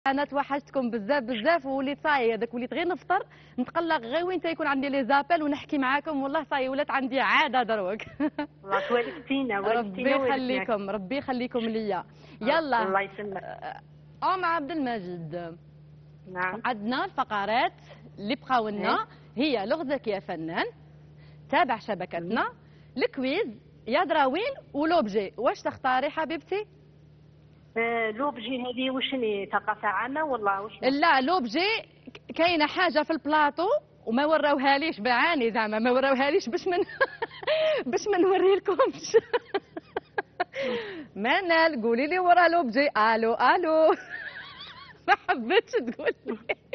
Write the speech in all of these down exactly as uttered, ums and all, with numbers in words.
انا توحشتكم بزاف بزاف ووليت صاي هذاك وليت غير نفطر نتقلق غير وين تيكون عندي لي زابيل ونحكي معاكم والله صاي ولات عندي عاده دروك. والله توالفتينا ربي والفتينا يخليكم ربي يخليكم ليا. يلا الله يسلمك. ام عبد المجيد، نعم عندنا الفقرات اللي بقاو لنا هي لغزك يا فنان، تابع شبكتنا، الكويز، يا دراوين ولوبجي. واش تختاري حبيبتي؟ آه لوبجي هذه وشني ثقافه عامه ولا واش؟ لا لوبجي كاينه حاجه في البلاطو وما وراوهاليش بعاني زعما ما وراوهاليش باش من باش ما نوريلكمش. منال قولي لي ورا لوبجي. الو الو. ما حبيتش تقول لي.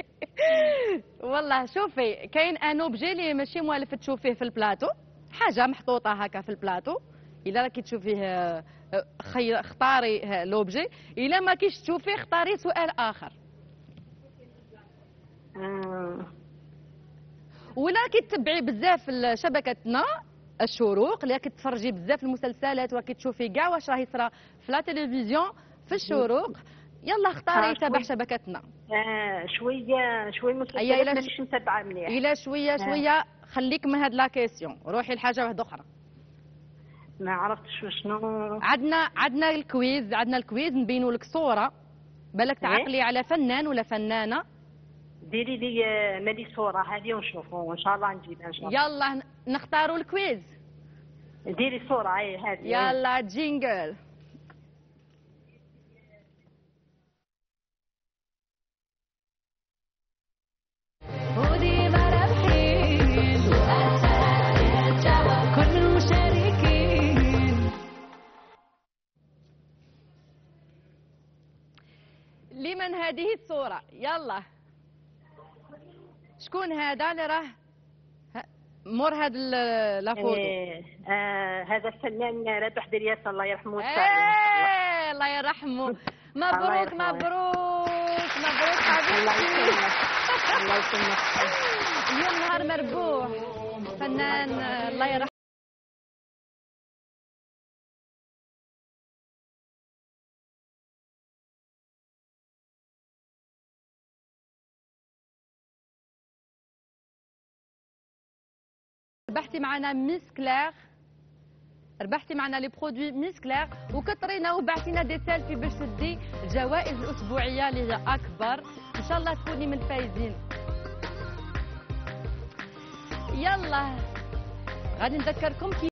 والله شوفي كاين ان اوبجي اللي ماشي موالف تشوفيه في البلاطو، حاجه محطوطه هكا في البلاطو. الا راكي تشوفيه خي... اختاري لوبجي، الا ما كيش تشوفيه اختاري سؤال اخر. آه. ولا كي تتبعي بزاف شبكتنا الشروق، اللي راكي تتفرجي بزاف المسلسلات وراكي تشوفي كاع واش راه يصرى في لا تلفزيون في الشروق، يلا اختاري تابع شبكتنا. اه شويه شويه مسلسلات مانيش متابعه مليح. الا شويه شويه خليك من هاد لا كيسيون، روحي لحاجه واحده اخرى. ما عرفتش شنو. عندنا عندنا الكويز، عندنا الكويز نبينوا لك صوره بالك تعقلي على فنان ولا فنانه. ديري لي مالي صوره هذه ونشوفوا وان شاء الله نجيبها ان شاء الله. يلا نختاروا الكويز. ديري صوره اي هذه. يلا جينجل. لمن هذه الصورة؟ يلا شكون هذا اللي راه مور هاد لا فوتو؟ إيه آه هذا الفنان رابح درياس الله يرحمه. ايه الله يرحمه. مبروك مبروك مبروك حبيبتي. الله يسلمك الله يسلمك. اليوم نهار مربوح فنان الله يرحمه. ربحتي معنا ميس كلير، ربحتي معنا لي برودوي ميس كلير وكثرينا وبعتينا دي سيلفي باش تدي الجوائز الاسبوعيه اللي هي اكبر. ان شاء الله تكوني من الفايزين. يلا غادي نذكركم